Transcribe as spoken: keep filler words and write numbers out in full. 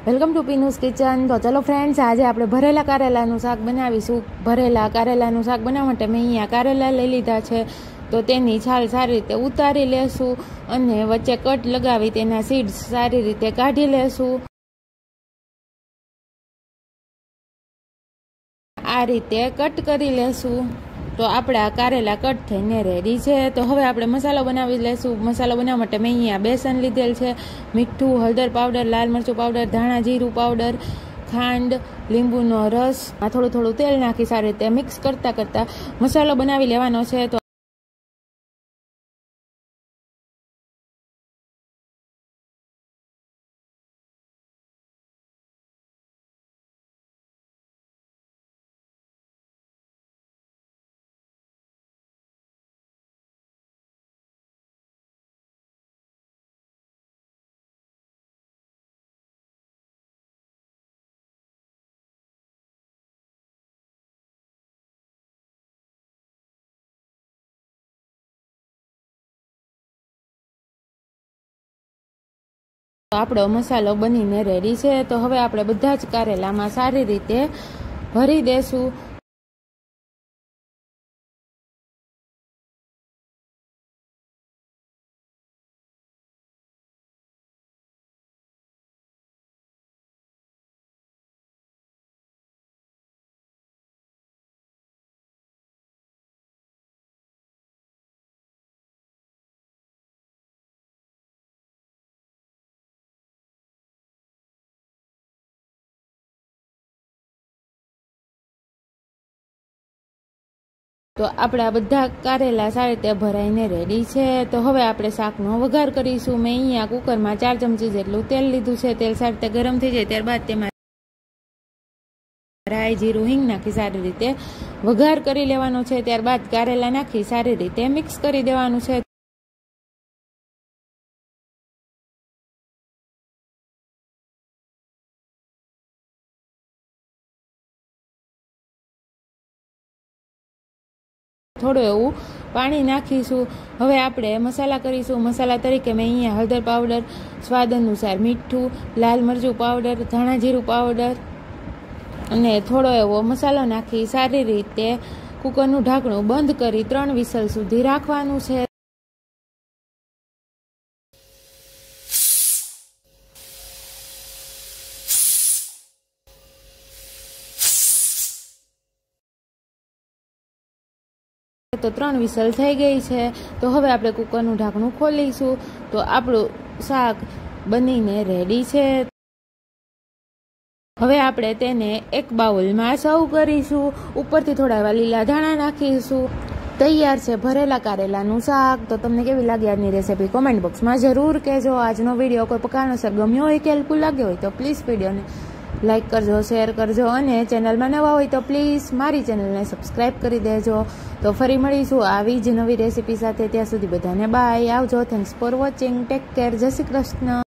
Welcome to પીનુસ kitchen. તો ચલો friends, આજે આપણે ભરેલા કારેલાનું શાક બનાવીશું। ભરેલા કારેલાનું શાક બનાવવા માટે મેં અહીંયા કારેલા લઈ લીધા છે। તો તેની છાલ સારી રીતે ઉતારી લેશું અને વચ્ચે કટ લગાવી તેના સીડ્સ સારી રીતે કાઢી લેશું। આ રીતે કટ કરી લેશું। તો આપણા કારેલા કટ થઈને રેડી છે। તો હવે આપણે મસાલો બનાવી લેશું। મસાલો બનાવવા માટે મેં અહીંયા બેસન લીધેલ છે, મીઠું, હળદર પાવડર, લાલ મરચું પાવડર, ધાણા જીરું પાવડર, ખાંડ, લીંબુનો રસ, આ થોડું થોડું તેલ નાખી સારી રીતે મિક્સ કરતાં કરતાં મસાલો બનાવી લેવાનો છે। તો આપણો મસાલો બનીને રેડી છે। તો હવે આપણે બધા જ કારેલામાં સારી રીતે ભરી દેશું। તો આપણા બધા કારેલા સારી રીતે ભરાઈને રેડી છે। તો હવે આપણે શાકનો વઘાર કરીશું। મેં અહીંયા કુકરમાં ચાર ચમચી જેટલું તેલ લીધું છે। તેલ સારી રીતે ગરમ થઈ જાય ત્યારબાદ તેમાં રાઈ, જીરું, હિંગ નાખી સારી રીતે વઘાર કરી લેવાનો છે। ત્યારબાદ કારેલા નાખી સારી રીતે મિક્સ કરી દેવાનું છે। થોડું એવું પાણી નાખીશું। હવે આપણે મસાલા કરીશું। મસાલા તરીકે મેં અહીંયા હળદર પાવડર, સ્વાદ અનુસાર મીઠું, લાલ મરચું પાવડર, ધાણા જીરું પાવડર અને થોડો એવો મસાલો નાખી સારી રીતે કુકરનું ઢાંકણું બંધ કરી ત્રણ વિસલ સુધી રાખવાનું છે। તો ત્રણ વિસલ થઈ ગઈ છે। તો હવે આપણે કુકરનું ઢાંકણું ખોલીશું। તો આપણું શાક બનીને રેડી છે। હવે આપણે તેને એક બાઉલમાં સર્વ કરીશું। ઉપરથી થોડા એવા લીલા ધાણા નાખીશું। તૈયાર છે ભરેલા કારેલાનું શાક। તો તમને કેવી લાગી આજની રેસીપી કોમેન્ટ બોક્સમાં જરૂર કહેજો। આજનો વિડીયો કોઈ કારણોસર ગમ્યો હોય કે હેલ્પફુલ લાગ્યો હોય તો પ્લીઝ વિડીયોને લાઈક કરજો, શેર કરજો અને ચેનલમાં નવા હોય તો પ્લીઝ મારી ચેનલને સબસ્ક્રાઈબ કરી દેજો। તો ફરી મળીશું આવી જ નવી રેસીપી સાથે। ત્યાં સુધી બધાને બાય, આવજો। Thanks for watching, take care, જય શ્રી કૃષ્ણ।